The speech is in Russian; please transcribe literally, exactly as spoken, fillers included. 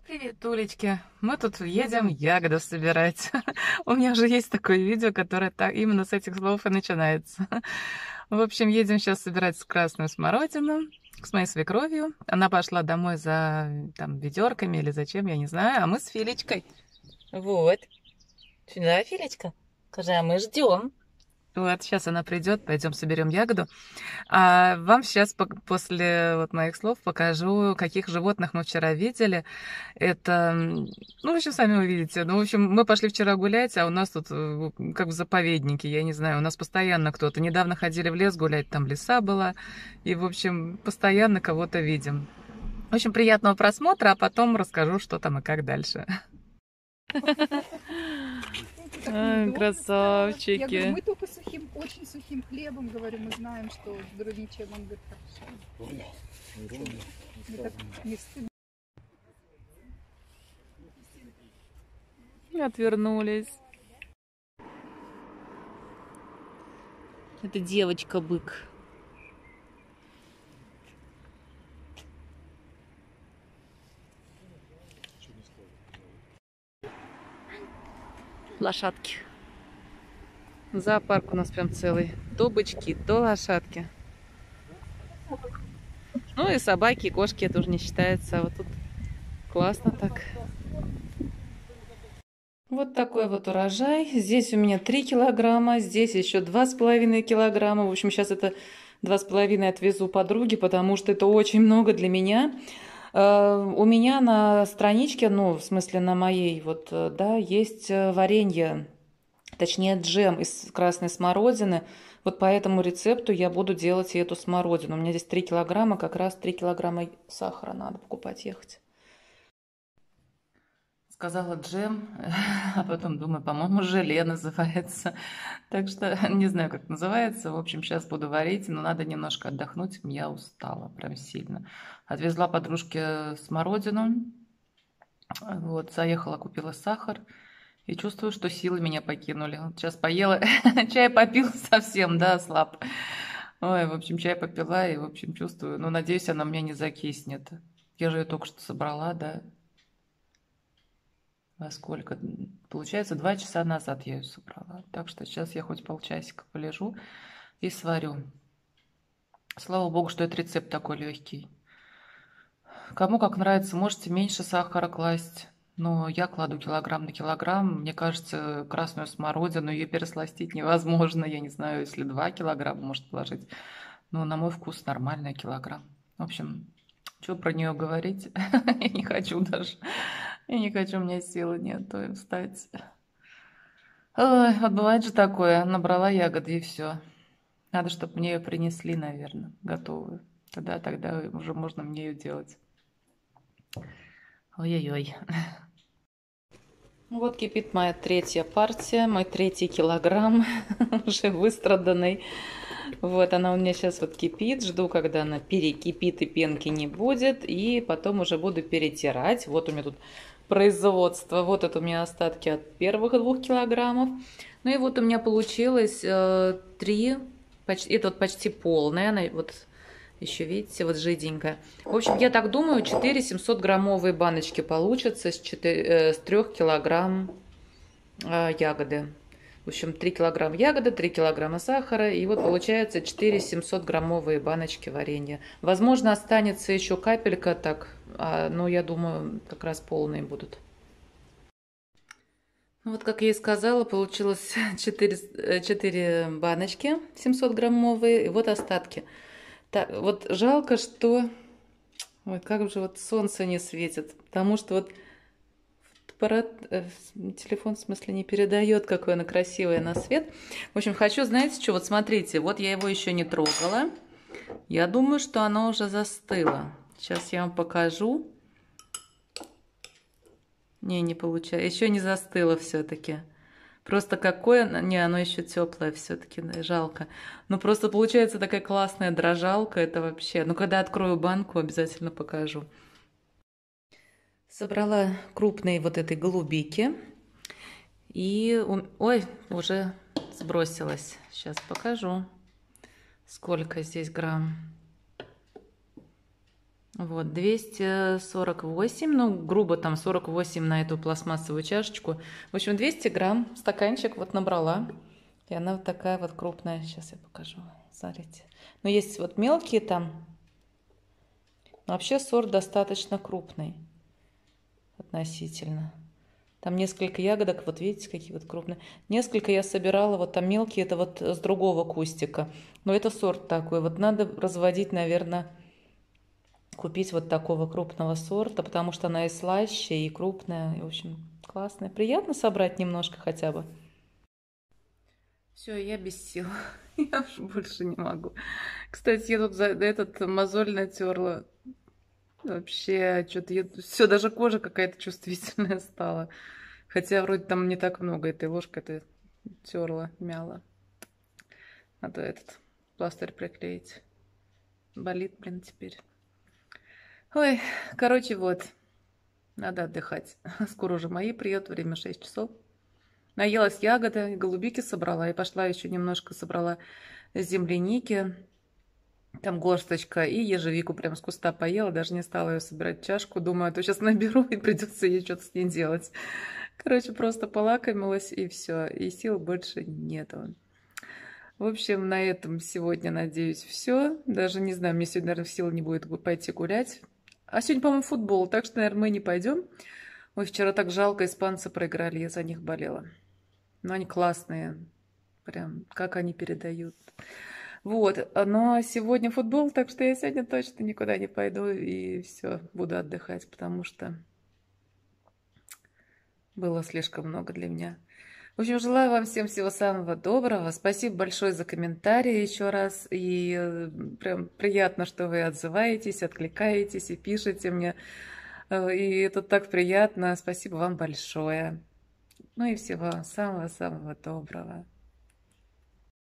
Привет, Улечки. Мы тут едем ягоды собирать. У меня уже есть такое видео, которое так, именно с этих слов и начинается. В общем, едем сейчас собирать красную смородину с моей свекровью. Она пошла домой за там ведерками или зачем, я не знаю. А мы с Филечкой. Вот. Да, Филечка? Скажи, а мы ждем. Вот, сейчас она придет, пойдем соберем ягоду. А вам сейчас после вот моих слов покажу, каких животных мы вчера видели. Это, м, ну, в общем, сами увидите. Ну, в общем, мы пошли вчера гулять, а у нас тут э, как в заповеднике, я не знаю, у нас постоянно кто-то. Недавно ходили в лес гулять, там лиса была, и, в общем, постоянно кого-то видим. В общем, приятного просмотра, а потом расскажу, что там и как дальше. Так Ай, неудобно стало. Я говорю, красавчики. мы только сухим, очень сухим хлебом, говорю, мы знаем, что с ничем. Он говорит, хорошо. Мне так не стыдно. Отвернулись. Это девочка-бык. Лошадки. Зоопарк у нас прям целый. То бычки, то лошадки. Ну и собаки, и кошки, это уже не считается. А вот тут классно так. Вот такой вот урожай. Здесь у меня три килограмма, здесь еще два с половиной килограмма. В общем, сейчас это два с половиной отвезу подруге, потому что это очень много для меня. У меня на страничке, ну, в смысле на моей, вот, да, есть варенье, точнее джем из красной смородины. Вот по этому рецепту я буду делать и эту смородину. У меня здесь три килограмма, как раз три килограмма сахара надо покупать, ехать. Сказала джем, а потом думаю, по-моему, желе называется. Так что не знаю, как называется. В общем, сейчас буду варить, но надо немножко отдохнуть. Я устала прям сильно. Отвезла подружке смородину. Вот, заехала, купила сахар. И чувствую, что силы меня покинули. Вот сейчас поела, чай попил совсем, да, слаб. Ой, в общем, чай попила и, в общем, чувствую. Ну, надеюсь, она мне не закиснет. Я же ее только что собрала, да. Во сколько? Получается, два часа назад я ее собрала. Так что сейчас я хоть полчасика полежу и сварю. Слава богу, что этот рецепт такой легкий. Кому как нравится, можете меньше сахара класть. Но я кладу килограмм на килограмм. Мне кажется, красную смородину ее пересластить невозможно. Я не знаю, если два килограмма может положить. Но на мой вкус нормальный килограмм. В общем, что про нее говорить? Я не хочу даже. Я не хочу, у меня силы нет, то и встать. Ой, вот бывает же такое, набрала ягоды и все. Надо, чтобы мне ее принесли, наверное, готовую. Тогда, тогда уже можно мне ее делать. Ой-ой-ой. Вот кипит моя третья партия, мой третий килограмм, уже выстраданный. Вот она у меня сейчас вот кипит, жду, когда она перекипит и пенки не будет. И потом уже буду перетирать. Вот у меня тут производство. Вот это у меня остатки от первых двух килограммов. Ну и вот у меня получилось э, три, почти, это вот почти полная, она вот еще, видите, вот жиденькая. В общем, я так думаю, четыре семьсот граммовые баночки получатся с, с трёх килограмм э, ягоды. В общем, три килограмма ягоды, три килограмма сахара. И вот получается четыре семьсот граммовые баночки варенья. Возможно, останется еще капелька так, а, но я думаю, как раз полные будут. Вот, как я и сказала, получилось четыре, четыре баночки семьсот граммовые. И вот остатки. Так, вот жалко, что... Ой, как же вот солнце не светит. Потому что вот аппарат, э, телефон, в смысле, не передает, какое оно красивое на свет. В общем, хочу, знаете что, вот смотрите, вот я его еще не трогала. Я думаю, что оно уже застыло. Сейчас я вам покажу. Не, не получается. Еще не застыло все-таки. Просто какое... Не, оно еще теплое все-таки, да, жалко. Но просто получается такая классная дрожалка. Это вообще... Ну, когда открою банку, обязательно покажу. Собрала крупные вот этой голубики. И... Ой, уже сбросилась. Сейчас покажу, сколько здесь грамм. Вот, двести сорок восемь, ну, грубо там сорок восемь на эту пластмассовую чашечку. В общем, двести грамм, стаканчик вот набрала. И она вот такая вот крупная. Сейчас я покажу. Смотрите. Но есть вот мелкие там. Но вообще сорт достаточно крупный. Относительно. Там несколько ягодок, вот видите, какие вот крупные. Несколько я собирала, вот там мелкие, это вот с другого кустика. Но это сорт такой. Вот надо разводить, наверное, купить вот такого крупного сорта, потому что она и слаще, и крупная. И, в общем, классная. Приятно собрать немножко хотя бы. Все, я без сил. Я уже больше не могу. Кстати, я тут за этот мозоль натерла. Вообще, что-то все, даже кожа какая-то чувствительная стала. Хотя вроде там не так много этой ложкой-то терла, мяла. Надо этот пластырь приклеить. Болит, блин, теперь. Ой, короче, вот. Надо отдыхать. Скоро уже мои приедут, время шесть часов. Наелась ягоды, голубики собрала. И пошла еще немножко собрала земляники. Там горсточка. И ежевику прям с куста поела. Даже не стала ее собирать в чашку. Думаю, а то сейчас наберу и придется ей что-то с ней делать. Короче, просто полакомилась и все. И сил больше нету. В общем, на этом сегодня, надеюсь, все. Даже не знаю, мне сегодня, наверное, сил не будет пойти гулять. А сегодня, по-моему, футбол. Так что, наверное, мы не пойдем. Ой, вчера так жалко, испанцы проиграли. Я за них болела. Но они классные. Прям, как они передают. Вот, но сегодня футбол, так что я сегодня точно никуда не пойду и все, буду отдыхать, потому что было слишком много для меня. В общем, желаю вам всем всего самого доброго. Спасибо большое за комментарии еще раз. И прям приятно, что вы отзываетесь, откликаетесь и пишете мне. И это так приятно. Спасибо вам большое. Ну и всего самого-самого доброго.